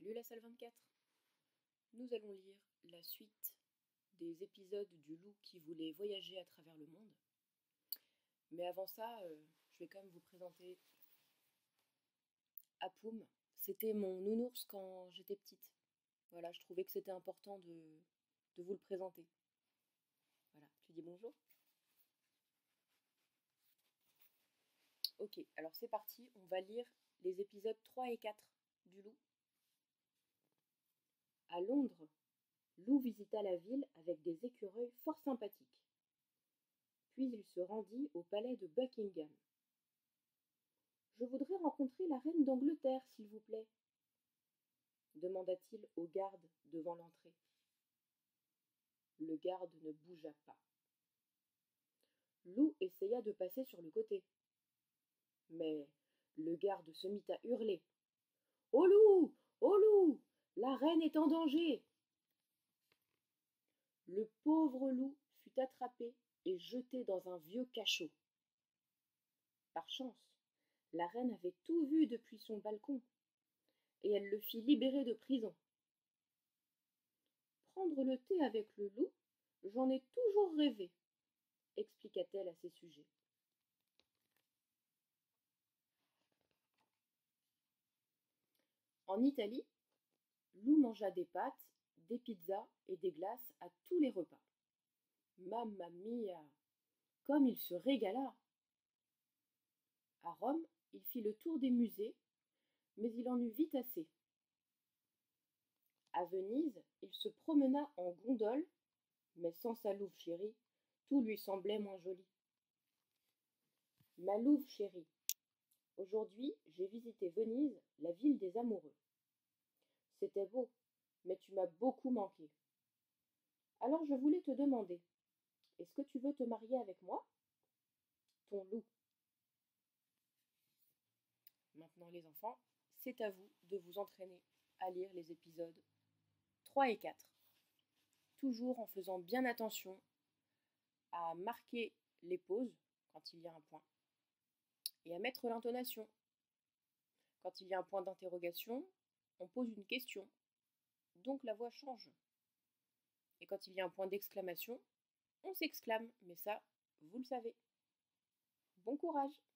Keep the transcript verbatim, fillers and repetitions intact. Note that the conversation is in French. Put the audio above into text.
Salut la salle vingt-quatre. Nous allons lire la suite des épisodes du loup qui voulait voyager à travers le monde. Mais avant ça, euh, je vais quand même vous présenter Apoum. C'était mon nounours quand j'étais petite. Voilà, je trouvais que c'était important de, de vous le présenter. Voilà, tu dis bonjour? Ok, alors c'est parti, on va lire les épisodes trois et quatre du loup. À Londres, Lou visita la ville avec des écureuils fort sympathiques. Puis il se rendit au palais de Buckingham. « Je voudrais rencontrer la reine d'Angleterre, s'il vous plaît, » demanda-t-il au garde devant l'entrée. Le garde ne bougea pas. Lou essaya de passer sur le côté. Mais le garde se mit à hurler. « Au loup! Au loup! La reine est en danger !» Le pauvre loup fut attrapé et jeté dans un vieux cachot. Par chance, la reine avait tout vu depuis son balcon, et elle le fit libérer de prison. « Prendre le thé avec le loup, j'en ai toujours rêvé, » expliqua-t-elle à ses sujets. En Italie, Lou mangea des pâtes, des pizzas et des glaces à tous les repas. Mamma mia, comme il se régala! À Rome, il fit le tour des musées, mais il en eut vite assez. À Venise, il se promena en gondole, mais sans sa louve chérie, tout lui semblait moins joli. Ma louve chérie, aujourd'hui j'ai visité Venise, la ville des amoureux. C'était beau, mais tu m'as beaucoup manqué. Alors je voulais te demander, est-ce que tu veux te marier avec moi? Ton loup. Maintenant les enfants, c'est à vous de vous entraîner à lire les épisodes trois et quatre. Toujours en faisant bien attention à marquer les pauses quand il y a un point et à mettre l'intonation. Quand il y a un point d'interrogation, on pose une question, donc la voix change. Et quand il y a un point d'exclamation, on s'exclame, mais ça, vous le savez. Bon courage!